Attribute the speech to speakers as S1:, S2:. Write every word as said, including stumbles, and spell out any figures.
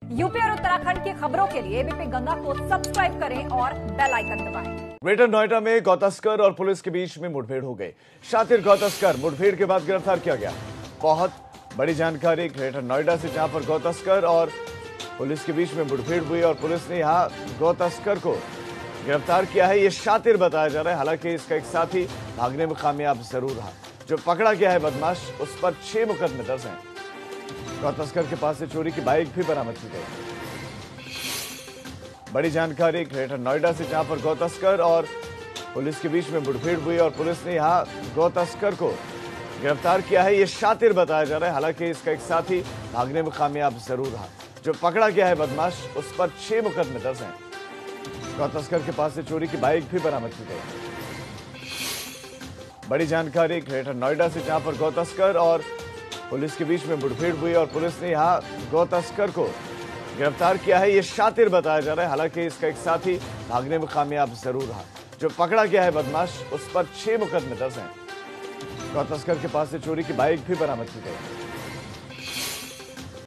S1: UP और उत्तराखंड की खबरों के लिए एबीपी गंगा को सब्सक्राइब करें और बेल आइकन दबाएं।
S2: ग्रेटर नोएडा में गौ तस्कर और पुलिस के बीच में मुठभेड़ हो गई। शातिर गौ तस्कर मुठभेड़ के बाद गिरफ्तार किया गया। बहुत बड़ी जानकारी ग्रेटर नोएडा से, जहां पर गौ तस्कर और पुलिस के बीच में मुठभेड़ हुई और पुलिस ने यहां गौ तस्कर को गिरफ्तार किया है। ये शातिर बताया जा रहा है। हालांकि इसका एक साथी भागने में कामयाब जरूर रहा। जो पकड़ा गया है बदमाश, उस पर छह मुकदमे दर्ज हैं। गौ तस्कर के पास से चोरी की बाइक भी बरामद की गई। बड़ी जानकारी ग्रेटर नोएडा से, जहां पर गौ तस्कर और पुलिस के बीच में मुठभेड़ हुई और पुलिस ने यहां गौ तस्कर को गिरफ्तार किया है। ये शातिर बताया जा रहा है। हालांकि इसका एक साथी भागने में कामयाब जरूर रहा। जो पकड़ा गया है बदमाश, उस पर छह मुकदमे दर्ज हैं। गौ तस्कर के पास से चोरी की बाइक भी बरामद की गई। बड़ी जानकारी ग्रेटर नोएडा से, जहां पर गौ तस्कर और पुलिस के बीच में मुठभेड़ हुई और पुलिस ने यहां गौ तस्कर को गिरफ्तार किया है। ये शातिर बताया जा रहा है। हालांकि इसका एक साथी भागने में कामयाब जरूर रहा। जो पकड़ा गया है बदमाश, उस पर छह मुकदमे दर्ज हैं। गौ तस्कर के पास से चोरी की बाइक भी बरामद की गई।